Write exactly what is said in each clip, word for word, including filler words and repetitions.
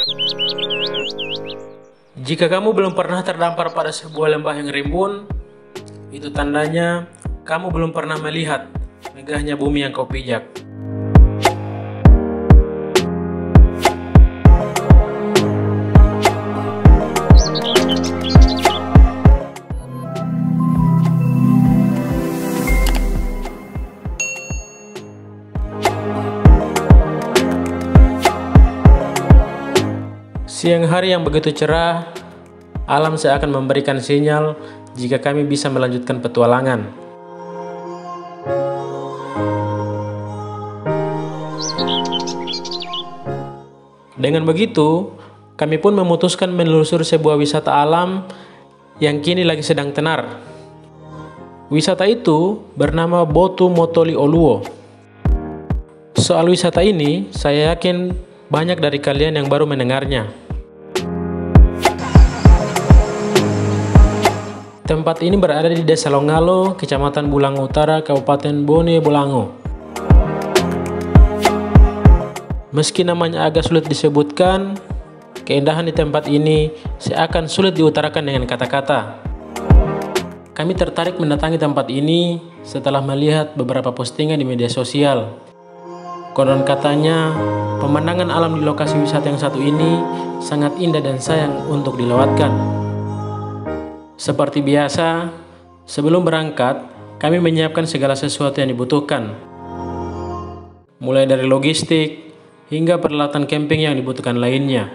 Jika kamu belum pernah terdampar pada sebuah lembah yang rimbun, itu tandanya kamu belum pernah melihat megahnya bumi yang kau pijak. Siang hari yang begitu cerah, alam seakan memberikan sinyal jika kami bisa melanjutkan petualangan. Dengan begitu, kami pun memutuskan menelusuri sebuah wisata alam yang kini lagi sedang tenar. Wisata itu bernama Botu Motoli Oluo. Soal wisata ini, saya yakin banyak dari kalian yang baru mendengarnya. Tempat ini berada di Desa Longalo, Kecamatan Bulango Utara, Kabupaten Bone Bolango. Meski namanya agak sulit disebutkan, keindahan di tempat ini seakan sulit diutarakan dengan kata-kata. Kami tertarik mendatangi tempat ini setelah melihat beberapa postingan di media sosial. Konon katanya, pemandangan alam di lokasi wisata yang satu ini sangat indah dan sayang untuk dilewatkan. Seperti biasa, sebelum berangkat, kami menyiapkan segala sesuatu yang dibutuhkan. Mulai dari logistik, hingga peralatan camping yang dibutuhkan lainnya.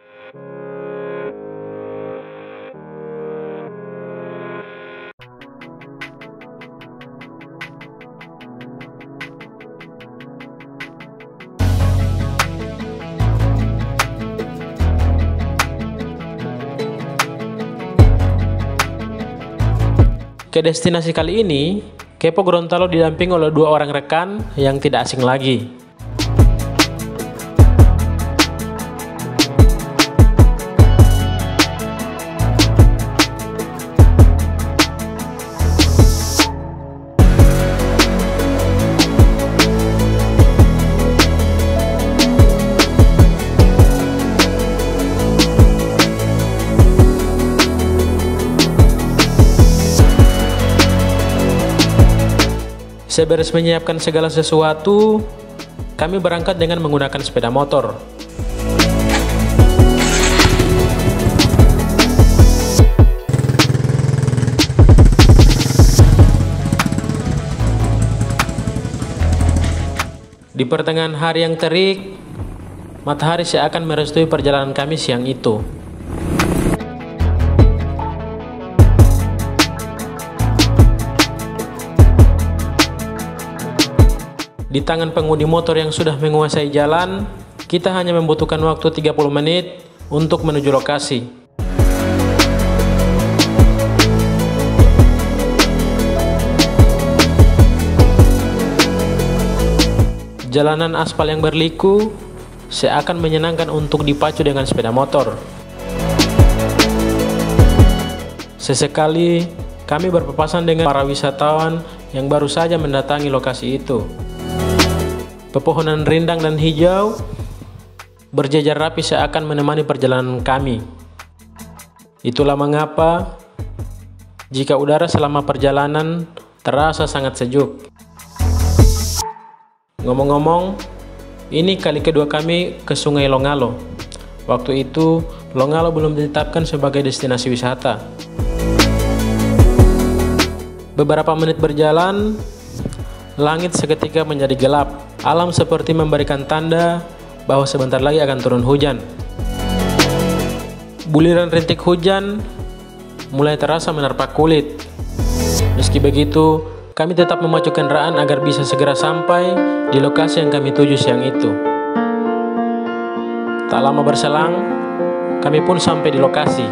Ke destinasi kali ini, Kepo Gorontalo didampingi oleh dua orang rekan yang tidak asing lagi. Seberes menyiapkan segala sesuatu, kami berangkat dengan menggunakan sepeda motor. Di pertengahan hari yang terik, matahari seakan merestui perjalanan kami siang itu. Di tangan pengemudi motor yang sudah menguasai jalan, kita hanya membutuhkan waktu tiga puluh menit untuk menuju lokasi. Jalanan aspal yang berliku seakan menyenangkan untuk dipacu dengan sepeda motor. Sesekali kami berpapasan dengan para wisatawan yang baru saja mendatangi lokasi itu. Pepohonan rindang dan hijau berjejer rapi seakan menemani perjalanan kami. Itulah mengapa jika udara selama perjalanan terasa sangat sejuk. Ngomong-ngomong, ini kali kedua kami ke Sungai Longalo. Waktu itu Longalo belum ditetapkan sebagai destinasi wisata. Beberapa menit berjalan, langit seketika menjadi gelap. Alam seperti memberikan tanda bahwa sebentar lagi akan turun hujan. Buliran rintik hujan mulai terasa menerpa kulit. Meski begitu, kami tetap memacu kendaraan agar bisa segera sampai di lokasi yang kami tuju siang itu. Tak lama berselang, kami pun sampai di lokasi.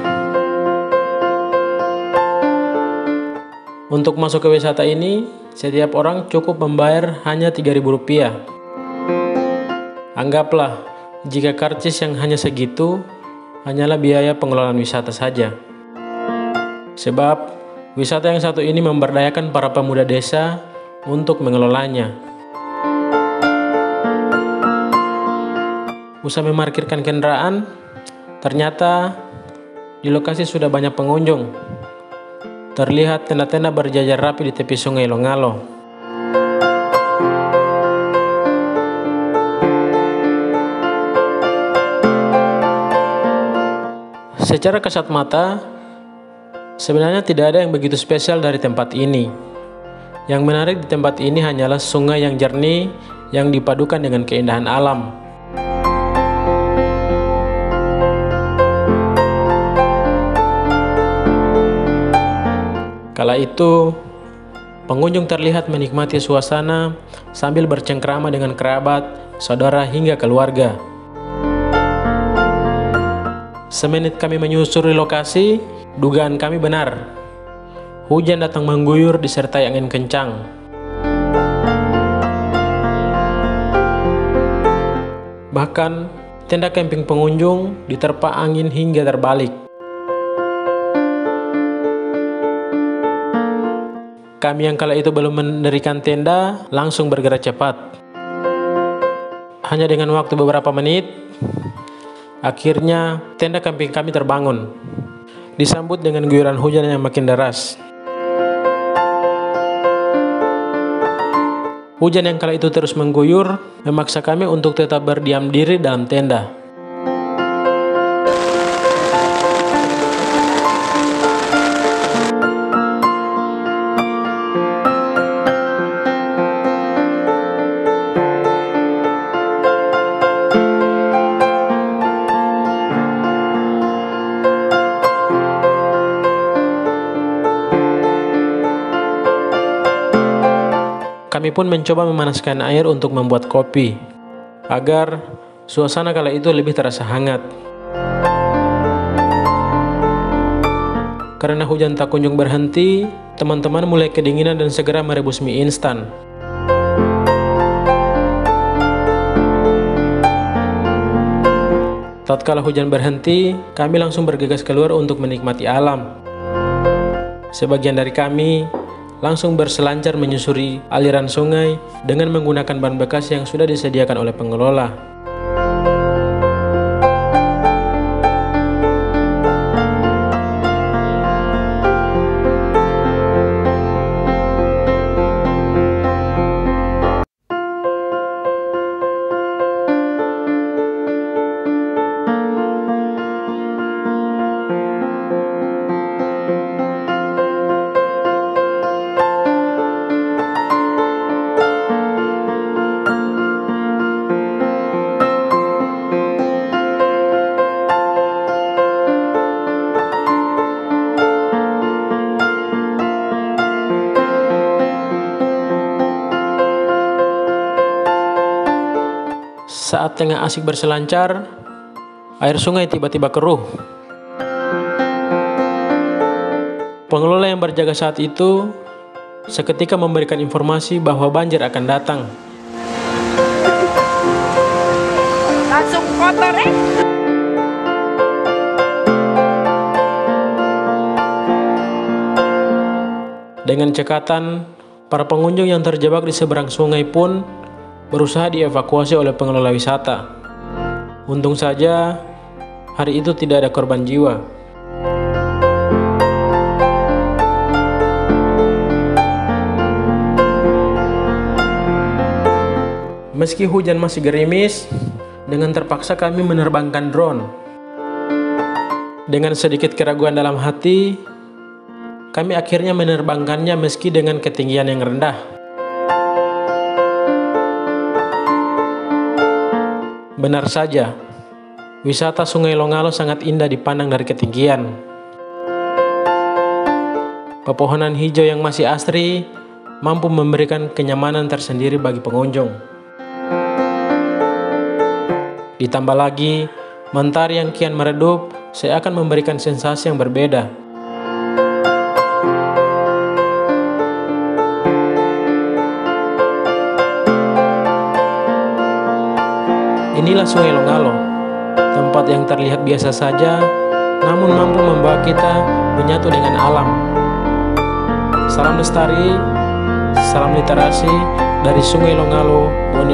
Untuk masuk ke wisata ini, setiap orang cukup membayar hanya tiga ribu rupiah. Anggaplah, jika karcis yang hanya segitu, hanyalah biaya pengelolaan wisata saja. Sebab, wisata yang satu ini memberdayakan para pemuda desa untuk mengelolanya. Usai memarkirkan kendaraan, Ternyata di lokasi sudah banyak pengunjung. Terlihat tenda-tenda berjajar rapi di tepi sungai Longalo. Secara kasat mata, sebenarnya tidak ada yang begitu spesial dari tempat ini. Yang menarik di tempat ini hanyalah sungai yang jernih yang dipadukan dengan keindahan alam. Kala itu, pengunjung terlihat menikmati suasana sambil bercengkrama dengan kerabat, saudara hingga keluarga. Semenit kami menyusuri lokasi, dugaan kami benar. Hujan datang mengguyur disertai angin kencang. Bahkan, tenda camping pengunjung diterpa angin hingga terbalik. Kami yang kala itu belum mendirikan tenda langsung bergerak cepat. Hanya dengan waktu beberapa menit, akhirnya tenda camping kami terbangun, disambut dengan guyuran hujan yang makin deras. Hujan yang kala itu terus mengguyur memaksa kami untuk tetap berdiam diri dalam tenda. Kami pun mencoba memanaskan air untuk membuat kopi, agar suasana kala itu lebih terasa hangat. Karena hujan tak kunjung berhenti, teman-teman mulai kedinginan dan segera merebus mie instan. Tatkala hujan berhenti, kami langsung bergegas keluar untuk menikmati alam. Sebagian dari kami langsung berselancar menyusuri aliran sungai dengan menggunakan ban bekas yang sudah disediakan oleh pengelola. Saat tengah asik berselancar, air sungai tiba-tiba keruh. Pengelola yang berjaga saat itu seketika memberikan informasi bahwa banjir akan datang. Langsung kotor eh? Dengan cekatan, para pengunjung yang terjebak di seberang sungai pun berusaha dievakuasi oleh pengelola wisata. Untung saja hari itu tidak ada korban jiwa. Meski hujan masih gerimis, dengan terpaksa kami menerbangkan drone. Dengan sedikit keraguan dalam hati, kami akhirnya menerbangkannya meski dengan ketinggian yang rendah. Benar saja, wisata Sungai Longalo sangat indah dipandang dari ketinggian. Pepohonan hijau yang masih asri mampu memberikan kenyamanan tersendiri bagi pengunjung. Ditambah lagi, mentari yang kian meredup seakan memberikan sensasi yang berbeda. Inilah Sungai Longalo, tempat yang terlihat biasa saja, namun mampu membawa kita menyatu dengan alam. Salam lestari, salam literasi dari Sungai Longalo, Borneo.